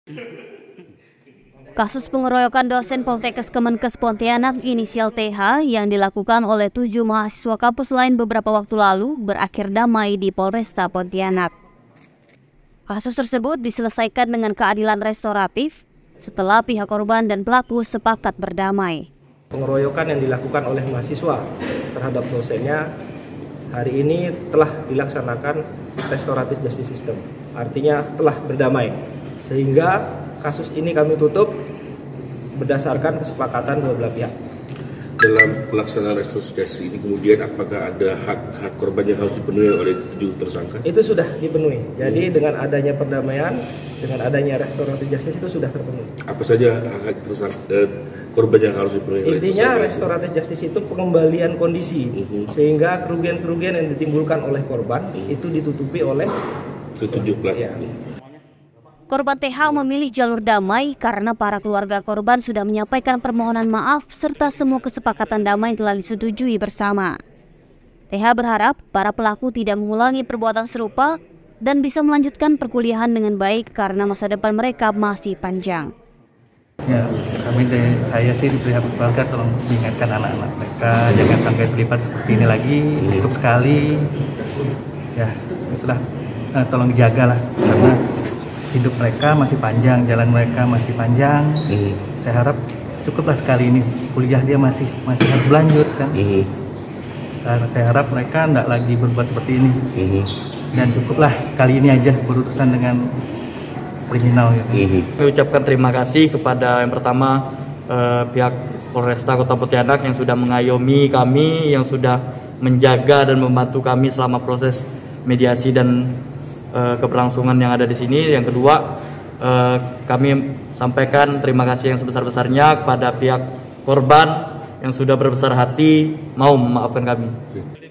Kasus pengeroyokan dosen Poltekkes Kemenkes Pontianak inisial TH yang dilakukan oleh 7 mahasiswa kampus lain beberapa waktu lalu berakhir damai di Polresta Pontianak. Kasus tersebut diselesaikan dengan keadilan restoratif setelah pihak korban dan pelaku sepakat berdamai. Pengeroyokan yang dilakukan oleh mahasiswa terhadap dosennya hari ini telah dilaksanakan restoratif justice system, artinya telah berdamai, sehingga kasus ini kami tutup berdasarkan kesepakatan dua belah pihak. Dalam pelaksanaan restoratif ini kemudian apakah ada hak korban yang harus dipenuhi oleh 7 tersangka? Itu sudah dipenuhi. Jadi dengan adanya perdamaian, dengan adanya restoratif justice itu sudah terpenuhi. Apa saja hak korban yang harus dipenuhi? Intinya restoratif justice itu pengembalian kondisi, sehingga kerugian-kerugian yang ditimbulkan oleh korban itu ditutupi oleh 7 pelaku. Ya. Korban TH memilih jalur damai karena para keluarga korban sudah menyampaikan permohonan maaf serta semua kesepakatan damai telah disetujui bersama. TH berharap para pelaku tidak mengulangi perbuatan serupa dan bisa melanjutkan perkuliahan dengan baik karena masa depan mereka masih panjang. Ya, saya sih di pihak keluarga tolong diingatkan anak-anak mereka jangan sampai terlibat seperti ini lagi, cukup sekali. Ya, itulah tolong dijaga lah karena hidup mereka masih panjang, jalan mereka masih panjang. Saya harap cukuplah sekali ini, kuliah dia masih harus berlanjut kan. Saya harap mereka tidak lagi berbuat seperti ini. Dan cukuplah kali ini aja berurusan dengan kriminal. Gitu. Saya ucapkan terima kasih kepada yang pertama pihak Polresta Kota Pontianak yang sudah mengayomi kami, yang sudah menjaga dan membantu kami selama proses mediasi dan keberlangsungan yang ada di sini. Yang kedua, kami sampaikan terima kasih yang sebesar-besarnya kepada pihak korban yang sudah berbesar hati mau memaafkan kami.